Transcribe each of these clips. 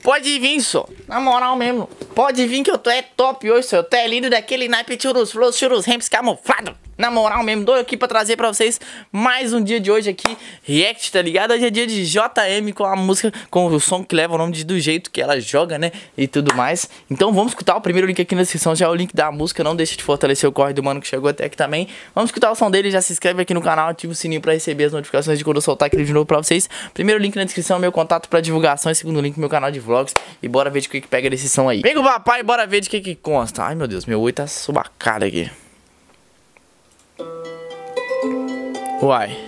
Pode vir, só. Na moral mesmo. Pode vir que eu tô top hoje, só. Eu tô lindo daquele naipe churros, flows, churros, ramps camuflado. Na moral mesmo, tô aqui pra trazer pra vocês mais um dia de hoje aqui, react, tá ligado? Hoje é dia de JM com a música, com o som que leva o nome do jeito que ela joga, né? E tudo mais. Então vamos escutar o primeiro link aqui na descrição, já é o link da música. Não deixa de fortalecer o corre do mano que chegou até aqui também. Vamos escutar o som dele, já se inscreve aqui no canal, ativa o sininho pra receber as notificações de quando eu soltar aquele vídeo novo pra vocês. Primeiro link na descrição, meu contato pra divulgação, e segundo link, meu canal de vlogs. E bora ver de que pega desse som aí. Vem com o papai, bora ver de que consta. Ai meu Deus, meu oi tá subacado aqui. Uai.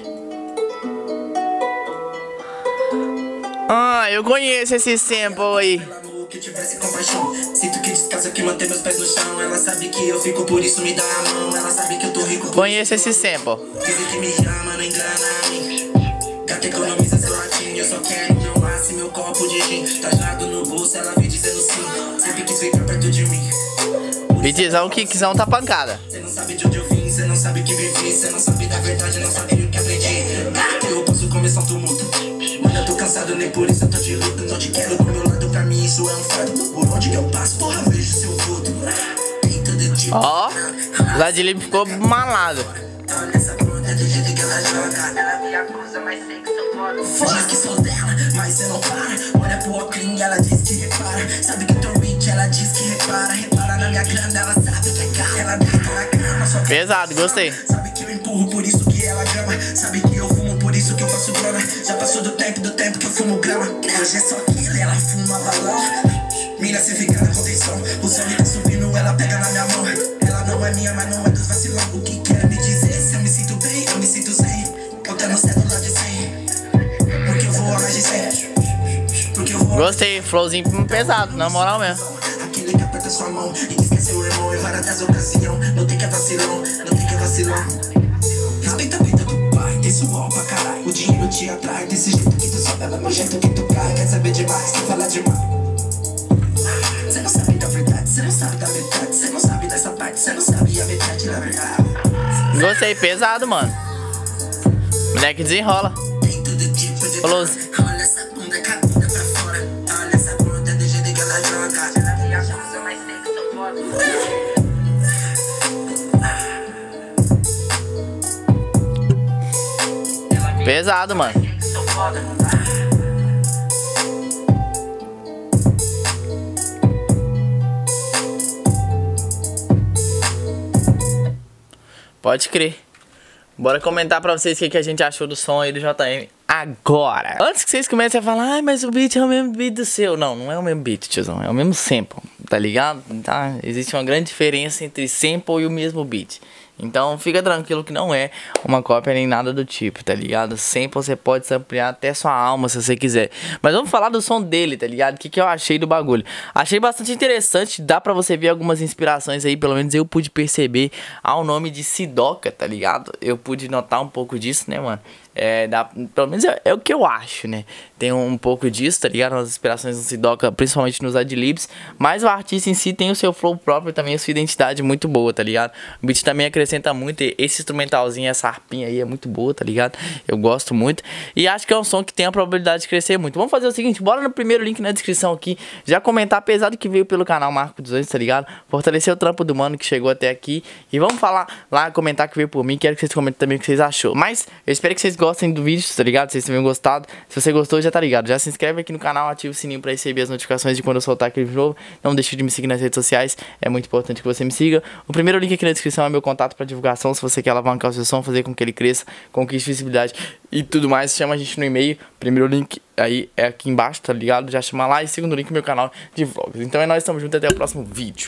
Ah, eu conheço esse sample aí. Que tivesse compaixão. Sinto que descansa, que mantém meus pés no chão. Ela sabe que eu fico, por isso me dá a mão. Ela sabe que eu tô rico. Conheço esse sample. Dizem que me ama, não engana-me. Gata economiza seu latim. Eu só quero meu laço e meu copo de gin. Tá gelado no bolso, ela vem dizendo sim. Sempre quis ficar perto de mim. Beatzão, kickzão tá pancada. Cê não sabe de onde eu vim, cê não sabe que vivi. Cê não sabe da verdade, não sabe o que aprendi. Eu posso começar um tumulto. Mano, eu tô cansado, nem por isso eu tô de luto. Não te quero do meu lado, pra mim isso é um fato. Por onde que eu passo, porra, vejo seu vulto. Ó, o Adlib ficou malado. Olha essa bunda do jeito que ela joga. Ela me acusa, mas sei que sou foda. Diz que sou dela, mas cê não para. Olha pro óculos, ela diz que repara. Sabe que eu tô rich, ela diz que repara. Repara na minha grana, ela sabe que é cara. Ela deita na cama, só pesado, gostei. Sabe que eu empurro, por isso que ela grama. Sabe que eu fumo, por isso que eu faço grana. Já passou do tempo que eu fumo grama. Hoje é só aquilo, ela fuma balão. Mina, cê fica na contenção. O som tá subindo, ela pega na minha mão. Ela não é minha, mas não é dos vacilão. O que quer me dizer? Se eu me sinto bem, eu me sinto sem. Botando cédula de 100. Porque eu vou a mais de 100. Porque eu vou. Gostei, flowzinho pesado, na moral mesmo. Aquele que aperta sua mão e diz que é seu irmão em várias das ocasiões. Não tem que é vacilão, não tem que é vacilão. Respeita a vida do pai, tem suor pra caralho. O dinheiro te atrai, desse jeito que tu sobe, ela no jeito que tu cai. Quer saber demais, quer falar demais. Cê não sabe da verdade, cê não sabe da metade. Cê não sabe dessa parte, cê não sabe a metade da verdade. Gostei, pesado, mano. Moleque desenrola. Tem todo tipo de falou. Olha essa bunda com a bunda pra fora. Olha essa bunda do jeito que ela joga. Ela me acusa, mas sei que sou foda. Pesado, mano. Pode crer. Bora comentar pra vocês o que a gente achou do som aí do JM agora. Antes que vocês comecem a falar, ai, mas o beat é o mesmo beat do seu. Não, não é o mesmo beat, tiozão. É o mesmo sample, tá ligado? Tá? Existe uma grande diferença entre sample e o mesmo beat. Então fica tranquilo que não é uma cópia nem nada do tipo, tá ligado? Sample você pode samplear até sua alma se você quiser. Mas vamos falar do som dele, tá ligado? O que eu achei do bagulho? Achei bastante interessante, dá pra você ver algumas inspirações aí, pelo menos eu pude perceber ao nome de Sidoca, tá ligado? Eu pude notar um pouco disso, né, mano? Pelo menos é o que eu acho, né? Tem um pouco disso, tá ligado? As inspirações do Sidoca, principalmente nos adlibs. Mas o artista em si tem o seu flow próprio, também a sua identidade muito boa, tá ligado? O beat também acrescenta muito. Esse instrumentalzinho, essa harpinha aí é muito boa, tá ligado? Eu gosto muito. E acho que é um som que tem a probabilidade de crescer muito. Vamos fazer o seguinte, bora no primeiro link na descrição aqui. Já comentar, apesar do que veio pelo canal Marco dos Anjos, tá ligado? Fortalecer o trampo do mano que chegou até aqui. E vamos falar lá, comentar que veio por mim. Quero que vocês comentem também o que vocês achou. Mas eu espero que vocês gostem do vídeo, tá ligado? Vocês tenham gostado. Se você gostou, já tá ligado. Já se inscreve aqui no canal, ativa o sininho pra receber as notificações de quando eu soltar aquele vídeo novo. Não deixe de me seguir nas redes sociais, é muito importante que você me siga. O primeiro link aqui na descrição é meu contato pra divulgação. Se você quer alavancar o seu som, fazer com que ele cresça, conquiste visibilidade e tudo mais, chama a gente no e-mail. Primeiro link aí é aqui embaixo, tá ligado? Já chama lá. E segundo link, meu canal de vlogs. Então é nóis, tamo junto, até o próximo vídeo.